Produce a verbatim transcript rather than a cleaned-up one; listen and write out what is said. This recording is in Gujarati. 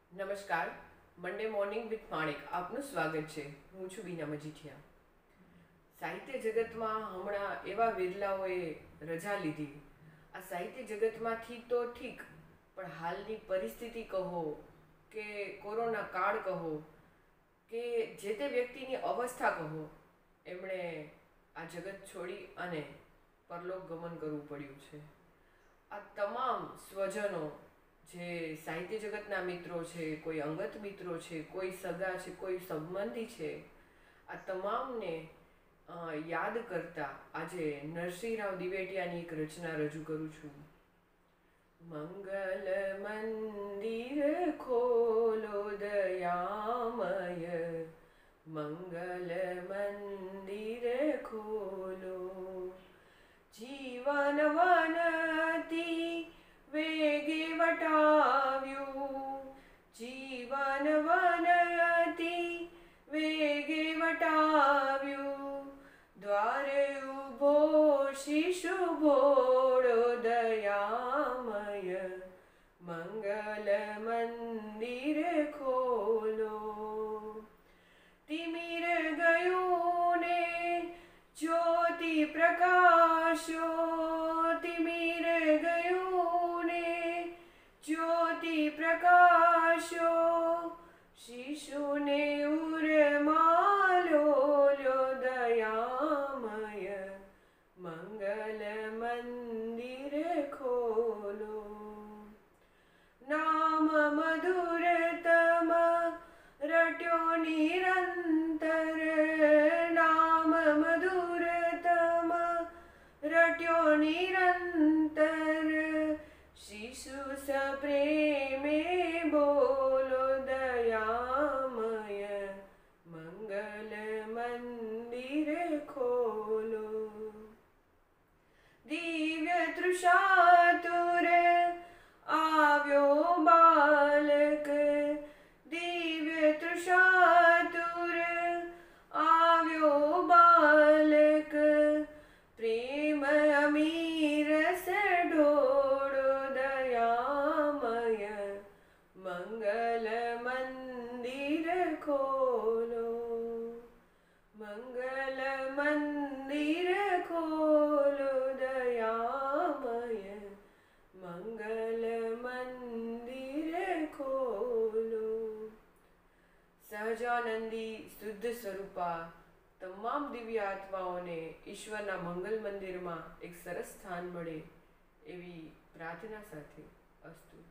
નમસ્કાર. મંડે મોર્નિંગ વિથ માણેક આપનું સ્વાગત છે. હું છું બીના મજીઠિયા. સાહિત્ય જગતમાં હમણાં એવા વિરલાઓએ રજા લીધી. આ સાહિત્ય જગતમાંથી તો ઠીક, પણ હાલની પરિસ્થિતિ કહો કે કોરોના કાળ કહો કે જે તે વ્યક્તિની અવસ્થા કહો, એમણે આ જગત છોડી અને પરલોક ગમન કરવું પડ્યું છે. આ તમામ સ્વજનો, જે સાહિત્ય જગતના મિત્રો છે, કોઈ અંગત મિત્રો છે, કોઈ સગા છે, કોઈ સંબંધી છે, આ તમામને યાદ કરતા આજે નરસિંહરાવ દિવેટિયાની એક રચના રજૂ કરું છું. મંગલ મંદિર ખોલો દયામય, મંગલ મંદિર ખોલો, જીવન વનતી વેગે વટાવ્યું, જીવન વનતી વેગે વટાવ્યું, દ્વારે ઉભો શિશુ ભોળો દયામય, મંગલ મંદિર ખોલો. તિમિર ગયું ને જ્યોતિ પ્રકાશો, તિમિર ગયું ને જ્યોતિ પ્રકાશો, શિશુને ઉરમાલો લ્યો દયામય, મંગલ મંદિર ખોલો. નામ મધુરતમ રટ્યો નિરંતર, નામ મધુરતમ રટ્યો નિરંતર, શિશુ સપ્રેમે બોલો દયામય, મંગલ મંદિર ખોલો. દિવ્ય તૃષાતુર આવ્યો બાલક, દિવ્ય તૃષાતુર આવ્યો બાલક, પ્રેમ અમીરસ ઢોળો દયામય, મંગલ મંદિર ખોલો, મંગલ મંદિર ખોલો દયામય, મંગલ મંદિર ખોલો. સહજાનંદી શુદ્ધ સ્વરૂપા તમામ દિવ્ય આત્માઓને ઈશ્વરના મંગલ મંદિરમાં એક સરસ સ્થાન મળે એવી પ્રાર્થના સાથે અસ્તુ.